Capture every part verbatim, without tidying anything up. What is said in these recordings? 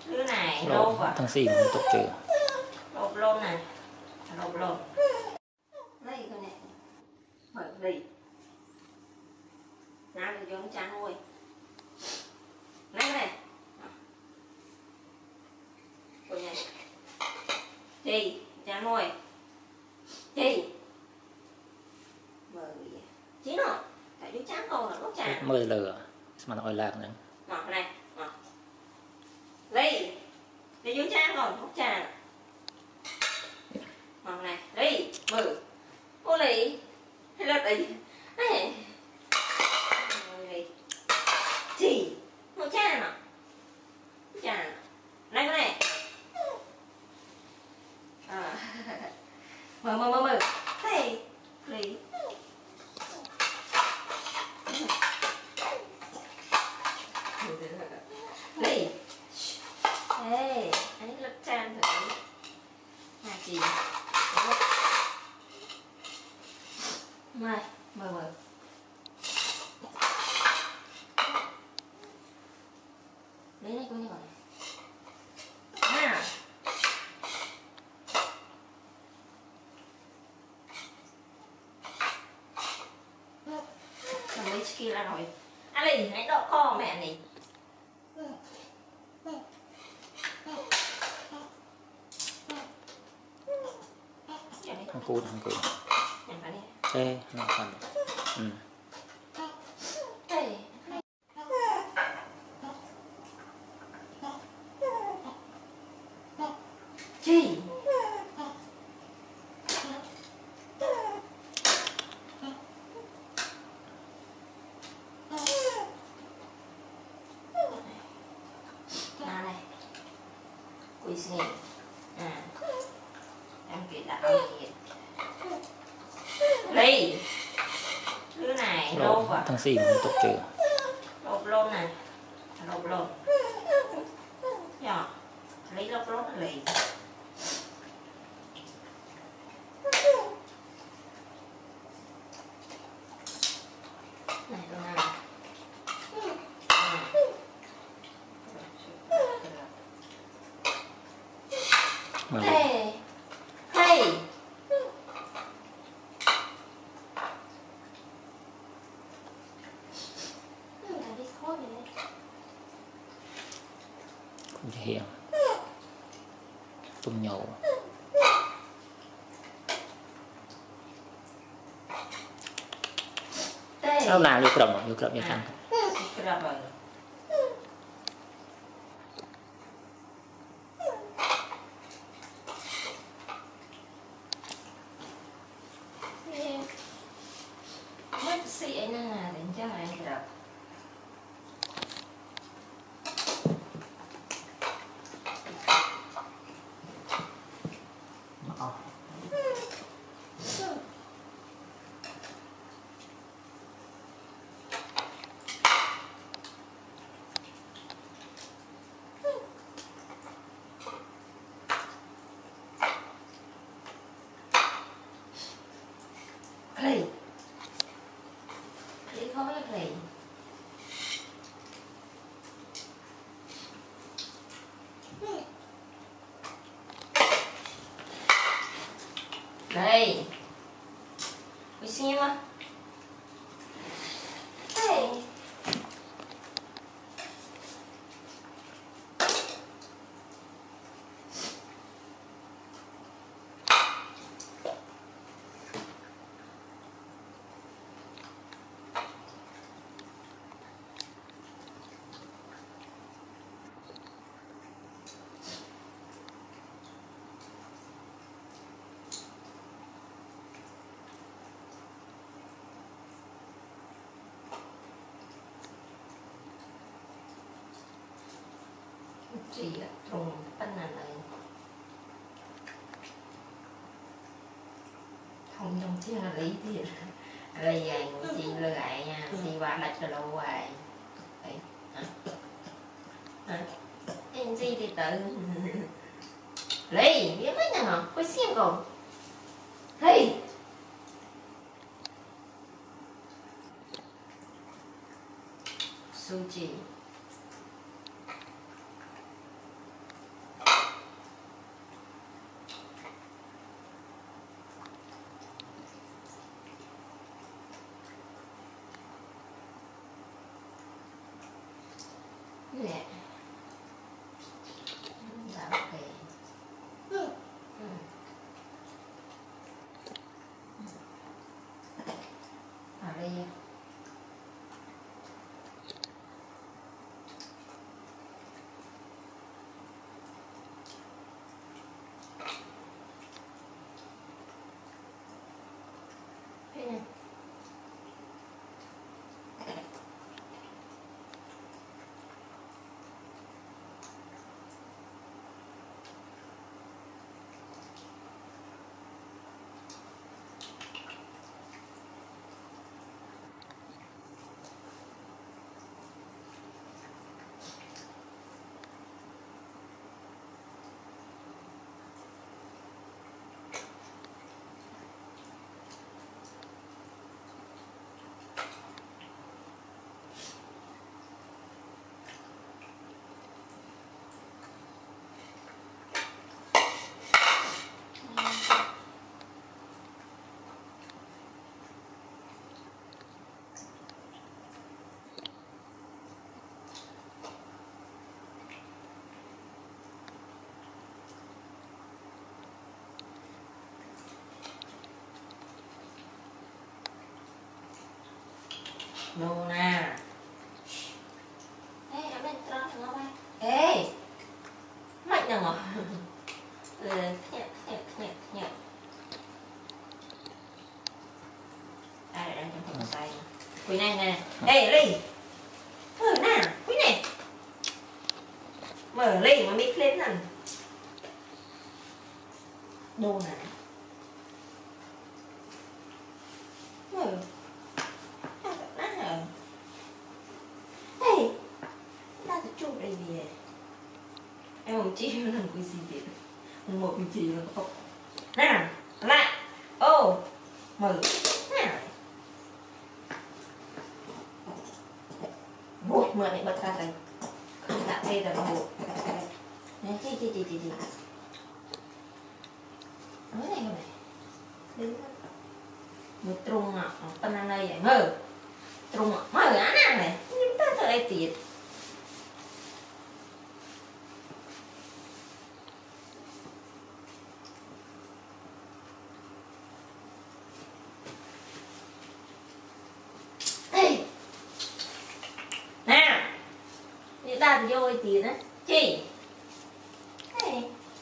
Đứa này lộp à? Thằng gì mà tục chưa? Lộp lộn này. Lộp lộn. Đây con này. Mở đây. Nào thì giống chán nuôi. Này này. Cô này. Chị, chán nuôi. Chị. Mở gì? Chị nó. Tại chú chán con là nó chán. Mời lửa. Mà nó gọi lạc nữa. Ngọt này. Ngọt. Đây. Để chú chán con, nó chán. Ngọt này. Đây. Mở. Ô lì. Hay lật ấy. Này. Chị. Nó chán à? Chán. Này con này. À. Mở mở mở mở. Đây. Lì. Lì. Ê, anh lật chan thử. Hà chị. Này, mở mở. Đấy này cô như vậy. À. Cầm lấy kia ra rồi. À Lì, hãy đọ kho mẹ này. Thằng cút, thằng cút. Em vào đi. Ê, nó còn. Ừ. Đây. Chị. Nào này. Quỳ xin. À. Em kể đạo gì. Lì. Đứa này lộp à? Thằng gì mà tục chưa? Lộp lộn này. Lộp lộn. Nhỏ. Lấy lộp lộn lì. Này con nào. Mà Hey. Hey. cũng hiện tung nhổ sao nào vô cầm vô cầm vô cầm mất xị ấy nè đến cho anh được Play. Play không biết play. Đây. Quý xem á. Đây. Chị trùng bên này này không trong chiếc là lý thì là vậy chị lừa lại nha chị qua đặt cho lâu hoài đấy hả em gì thì tự lý biết mấy nhà hả có xem không lý Suji nô nè ê làm lên tròn ngó bay ê mạnh nè ngó ừ nhẹ nhẹ nhẹ nhẹ đây đang trong phòng xay quỳ này nè ê ly mở nè quỳ này mở ly mà mix lên nè đồ nè mở nát hả ê ta sẽ chụp đây gì em không chỉ lần quý gì vậy một quý gì là không nè lại ô mở nè bụi mở này bật ra đây không đã đây là bụi nè chi chi chi chi chi nói này không này đứng một trung à bên này vậy mơ trung à mơ á này nhưng ta sợ đây tiệt ê nè người ta thì vô tiền á chi ê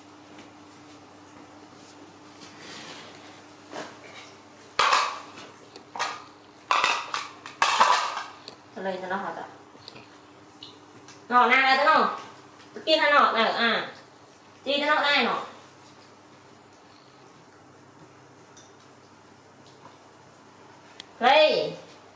đây cho nó hoạt ạ nọ nè đây nó kia nó nọ này à chi nó đây nọ đây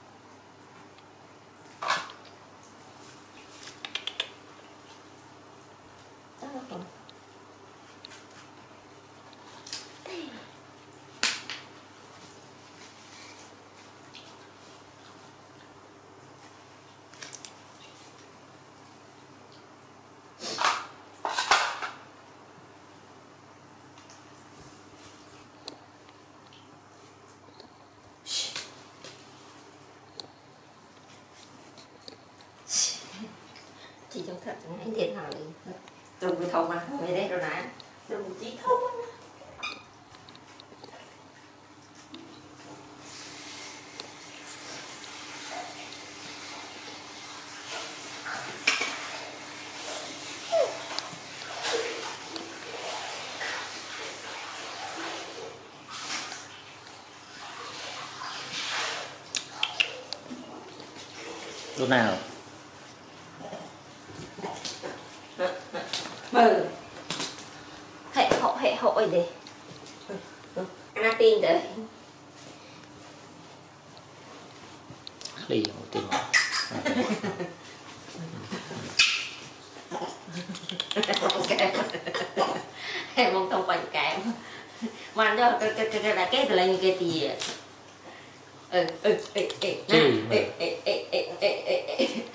chị trong thật anh điện hỏi dùng cái thông mà về đây rồi nè dùng trí thông lúc nào mờ hệ hộ hệ hội đi anh tin đấy ly một tiền em mong thông quanh kém mà cho cái cái cái là cái là như cái gì ừ ừ ê ê ê ê ê ê ê ê